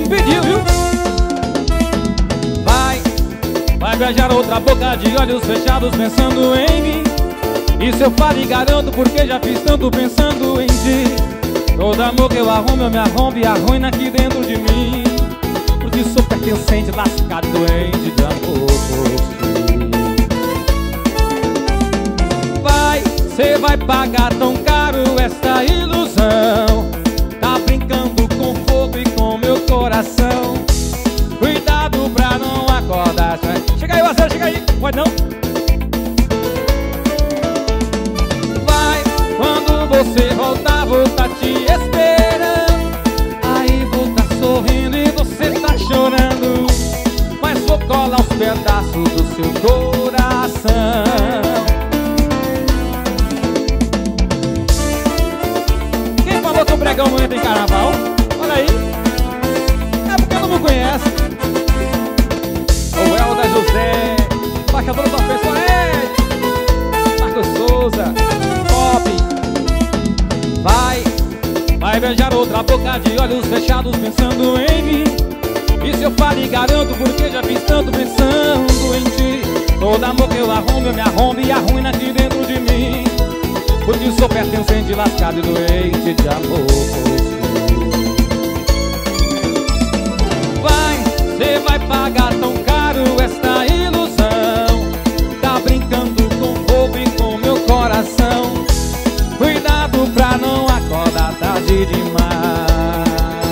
me pediu, viu? Vai beijar outra boca de olhos fechados pensando em mim. Isso eu falo e garanto porque já fiz tanto pensando em ti. Todo amor que eu arrumo me arrombo e arruina aqui dentro de mim. Porque sou pertencente, lascado, doente de amor por ti. Cê vai pagar tão caro esta ilusão. Tá brincando com fogo e com meu coração. Cuidado pra não acordar. Chega aí, Marcelo, chega aí. Pode não? Vai, quando você voltar, vou tá te esperando. Aí vou tá sorrindo e você tá chorando. Mas vou colar os pedaços do seu coração. O pregão não entra em carnaval. Olha aí. É porque não me conhece. O Helder José, embaixador da pessoa, Marcos Souza, top. Vai beijar outra boca de olhos fechados pensando em mim. Isso eu falo e garanto porque já fiz tanto pensando em ti. Todo amor que eu arrumo, eu me arrombo e arruina aqui dentro de mim. Porque sou pertencente, lascado e doente de amor por ti. Cê vai pagar tão caro esta ilusão. Tá brincando com fogo e com meu coração. Cuidado pra não acordar tarde demais.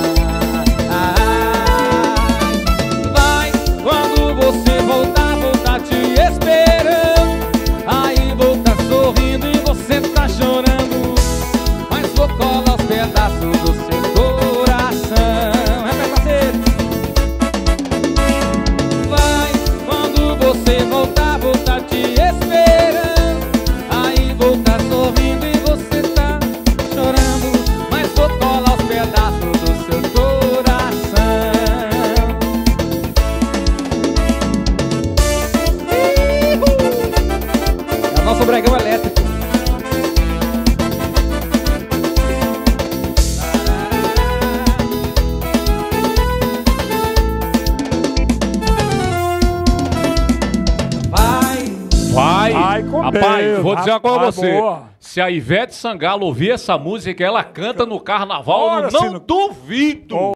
Vai, quando você voltar, vou tá te esperando. Aí vou tá sorrindo e você tá chorando. Mas vou colar os pedaços do seu coração. Repete, parceiro. Vai, quando você voltar, vou tá te esperando. Aí vou tá sorrindo e você tá chorando. Mas vou colar os pedaços do seu coração. É o nosso bregão elétrico. Rapaz, vou dizer uma coisa pra você. Boa. Se a Ivete Sangalo ouvir essa música, ela canta no carnaval, Ora, eu não duvido.